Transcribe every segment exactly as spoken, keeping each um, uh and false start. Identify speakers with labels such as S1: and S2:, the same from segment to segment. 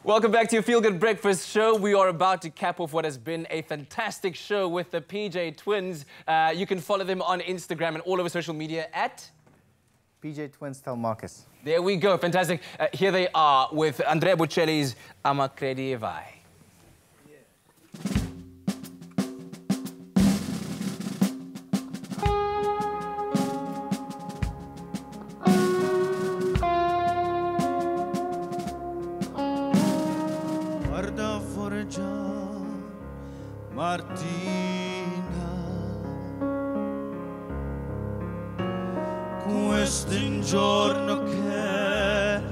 S1: Welcome back to your Feel Good Breakfast show. We are about to cap off what has been a fantastic show with the P J Twins. Uh, you can follow them on Instagram and all over social media at
S2: P J Twins Tel Marcus.
S1: There we go, fantastic. Uh, here they are with Andrea Bocelli's Ama Credi Vai.
S3: Guarda fuori già Martina, questo è un giorno che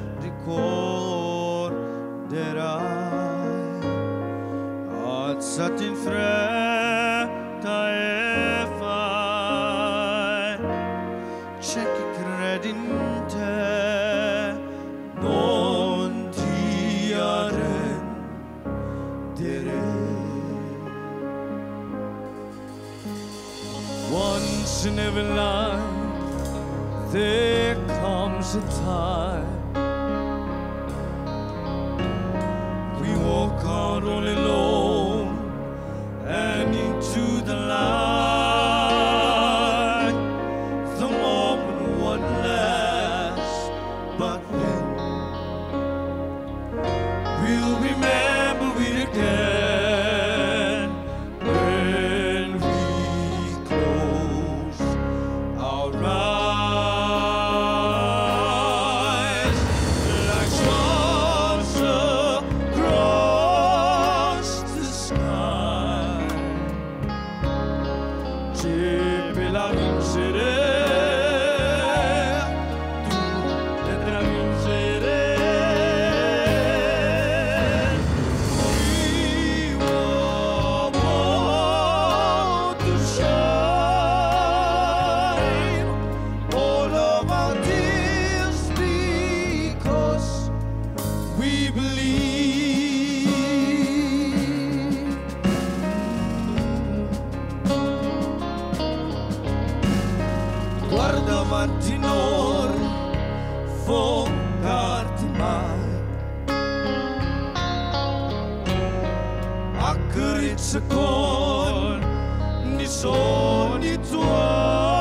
S3: ricorderai. Alzati in fretta e fai, c'è chi crede in te, non ti arrendere. Once in every life there comes a time we walk out all alone and into the light. The moment won't last, but then we'll remember it again when we close our eyes. Like swans across the sky, c'è per la vincere, tu vedrai vincere. We were born to shine all of our tears because we believe. Guarda avanti, non fondarti mai, accarezza con i sogni tuoi.